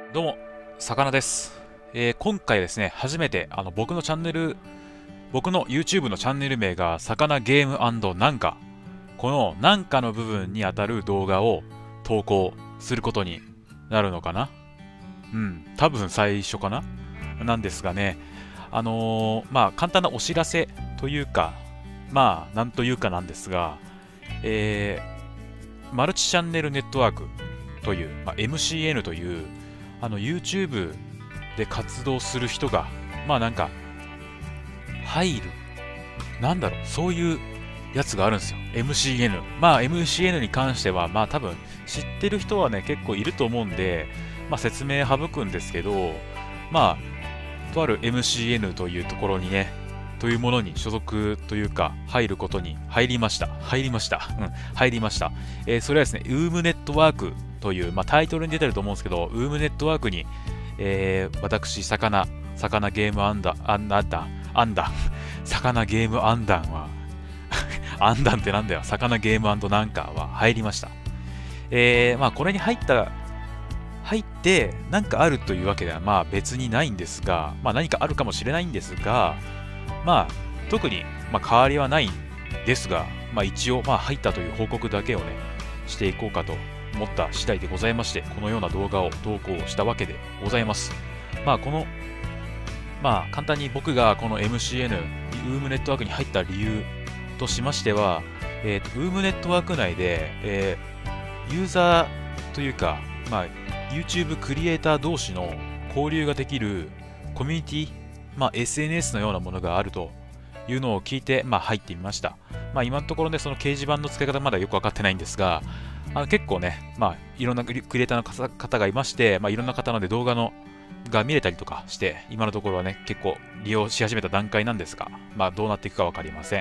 どうも、魚です。今回ですね、初めて僕の YouTube のチャンネル名が魚ゲームなんか、このなんかの部分にあたる動画を投稿することになるのかな。多分最初かななんですがね、簡単なお知らせというか、なんというかなんですが、えマルチチャンネルネットワークという、MCN という、YouTube で活動する人が、入る。そういうやつがあるんですよ。MCN。MCN に関しては、多分、知ってる人はね、結構いると思うんで、説明省くんですけど、とある MCN というところにね、というものに所属というか、入りました。入りました。それはですね、ウームネットワークという、タイトルに出てると思うんですけど、ウームネットワークに、私、魚ゲームアンダ魚ゲームアンダンは、アンダンってなんだよ、魚ゲームなんかは入りました。これに入って、なんかあるというわけでは、別にないんですが、何かあるかもしれないんですが、特に、変わりはないんですが、一応、入ったという報告だけをね、していこうかと思った次第でございまして、このような動画を投稿したわけでございます。簡単に僕がこの MCN、ウームネットワークに入った理由としましては、ウームネットワーク内で、ユーザーというか、YouTube クリエイター同士の交流ができるコミュニティ、SNS のようなものがあるというのを聞いて、入ってみました。今のところね、その掲示板の使い方まだよくわかってないんですが、結構ね、いろんなクリエイターの方がいまして、いろんな方ので動画が見れたりとかして、今のところはね、結構利用し始めた段階なんですが、どうなっていくかわかりません。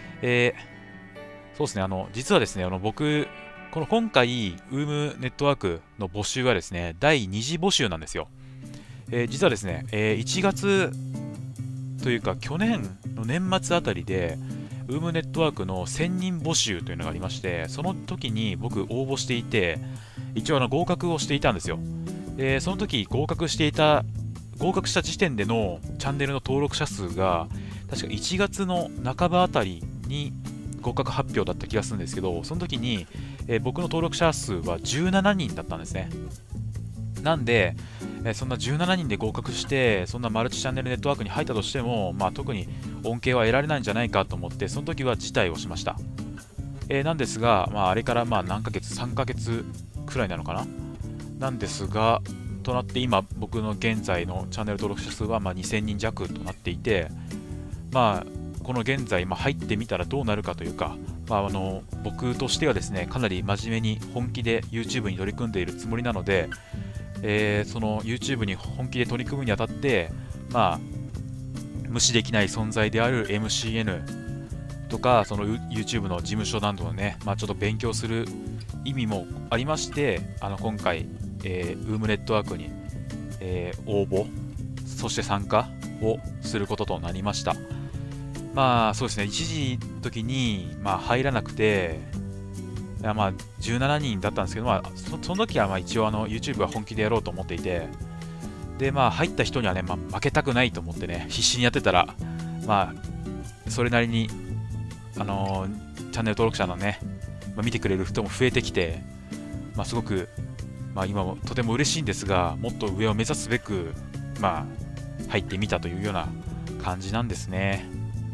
そうですね、実はですね、今回、ウームネットワークの募集はですね、第2次募集なんですよ。実はですね、1月というか去年の年末あたりで、ウームネットワークの1000人募集というのがありまして、その時に僕応募していて、一応合格をしていたんですよ。その時合格した時点でのチャンネルの登録者数が、確か1月の半ばあたりに合格発表だった気がするんですけど、その時に、僕の登録者数は17人だったんですね。なんで、そんな17人で合格して、そんなマルチチャンネルネットワークに入ったとしても、特に恩恵は得られないんじゃないかと思って、その時は辞退をしました。なんですが、あれから何ヶ月、3ヶ月くらいなのかななんですが、となって今、僕の現在のチャンネル登録者数は2000人弱となっていて、この現在、入ってみたらどうなるかというか、僕としてはですね、かなり真面目に本気で YouTube に取り組んでいるつもりなので、その YouTube に本気で取り組むにあたって、無視できない存在である MCN とか、その YouTube の事務所などをね、ちょっと勉強する意味もありまして、今回、ウームネットワークに、応募、そして参加をすることとなりました。そうですね、一時時に、入らなくて、17人だったんですけど、その時は一応YouTube は本気でやろうと思っていて、で、入った人にはね、負けたくないと思ってね、必死にやってたら、それなりに、チャンネル登録者のね、見てくれる人も増えてきて、すごく、今もとても嬉しいんですが、もっと上を目指すべく、入ってみたというような感じなんですね。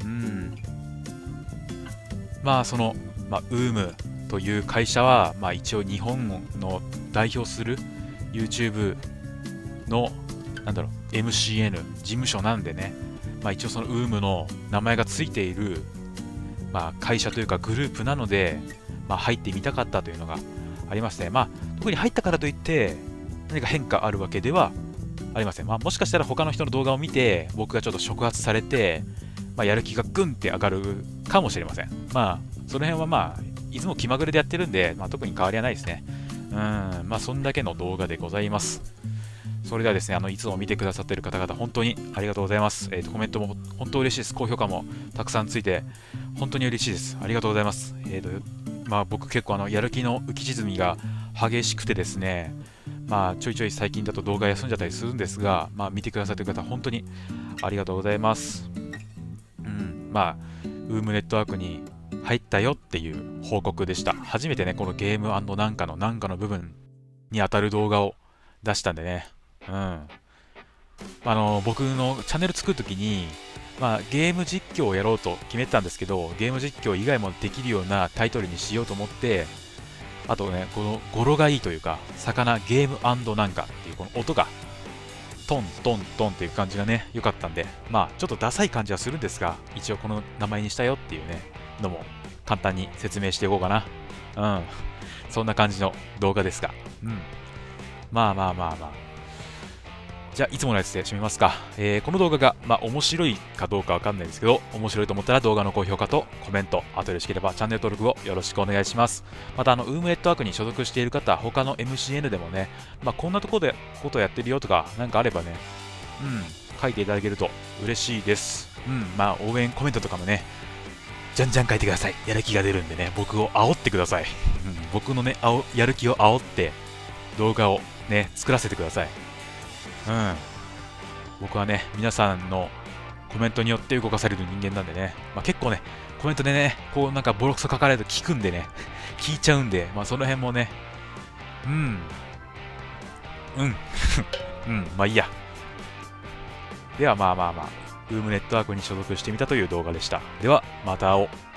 その、ウームという会社は、一応日本の代表する YouTube の、MCN 事務所なんでね、一応その UM の名前がついている、会社というかグループなので、入ってみたかったというのがありますね。特に入ったからといって何か変化あるわけではありません。もしかしたら他の人の動画を見て僕がちょっと触発されて、やる気がグンって上がるかもしれません。その辺はいつも気まぐれでやってるんで、特に変わりはないですね。そんだけの動画でございます。それではですね、いつも見てくださっている方々、本当にありがとうございます。コメントも本当嬉しいです。高評価もたくさんついて、本当に嬉しいです。ありがとうございます。僕結構やる気の浮き沈みが激しくてですね、 まあ、ちょいちょい最近だと動画休んじゃったりするんですが、まあ、見てくださってる方、本当にありがとうございます。まあ、ウームネットワークに入ったよっていう報告でした。初めてね、このゲーム&なんかの部分に当たる動画を出したんでね。僕のチャンネル作るときに、まあ、ゲーム実況をやろうと決めてたんですけど、ゲーム実況以外もできるようなタイトルにしようと思って、あとね、この語呂がいいというか、魚ゲーム&なんかっていうこの音が、トントントンっていう感じがね、良かったんで、まあ、ちょっとダサい感じはするんですが、一応この名前にしたよっていうね、のも簡単に説明していこうかな。そんな感じの動画ですが、まあ。じゃあ、いつものやつで締めますか。この動画が、面白いかどうかわかんないですけど、面白いと思ったら動画の高評価とコメント、あとよろしければチャンネル登録をよろしくお願いします。また、ウームネットワークに所属している方、他の MCN でもね、こんなところでことやってるよとか、なんかあればね、書いていただけると嬉しいです。応援コメントとかもね、じゃんじゃん書いてください。やる気が出るんでね、僕を煽ってください。僕のね、やる気を煽って動画をね、作らせてください。僕はね、皆さんのコメントによって動かされる人間なんでね、結構ね、コメントでね、こうなんかボロクソ書かれると聞くんでね、聞いちゃうんで、その辺もね、まあいいや。ではウームネットワークに所属してみたという動画でした。では、また会おう。